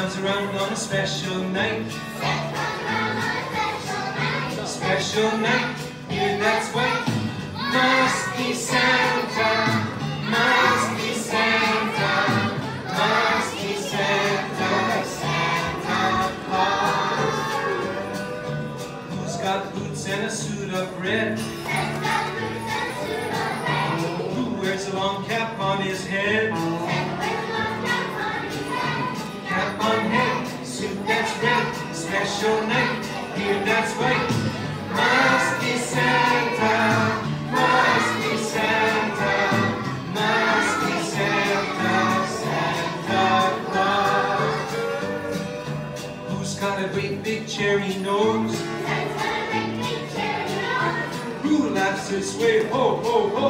comes around on a special night. Special night, here that's white. Must be Santa, must be Santa, must be Santa, Santa Claus. Who's got boots and a suit of red? Who wears a long cap on his head? Cap on head, suit that's red. Special night, here that's white. Must be Santa, must be Santa, must be Santa, Santa Claus. Who's got a great big cherry nose? Who laughs this way? Ho, ho, ho!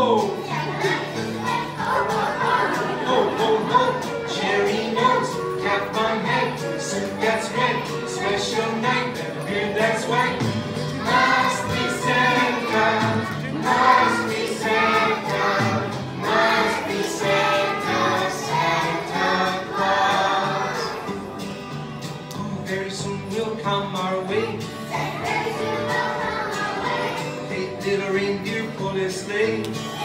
Ho, ho, ho! Cherry nose, cap on head, suit that's red. Special night, beard that's white. Must be Santa, must be Santa, must be Santa, Santa Claus. Who very soon will come our way. Hey, little reindeer, pull his sleigh.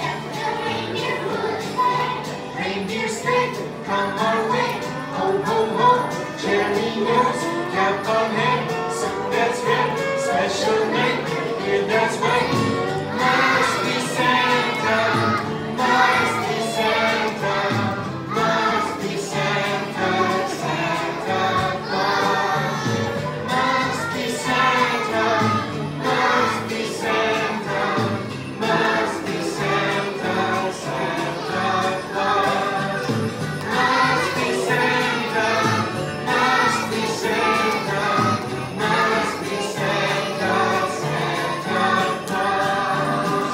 Reindeer sleigh, come our way. Ho, ho, ho, cherry nose, cap on head, suit that's red. Special night, here that's white. Must be Santa, must be Santa, must be Santa, Santa Claus. Must be Santa, must be Santa, must be Santa, Santa Claus. Must be Santa, must be Santa, must be Santa, Santa Claus.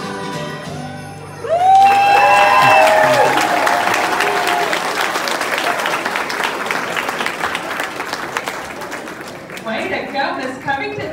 Way to go, Miss Covington.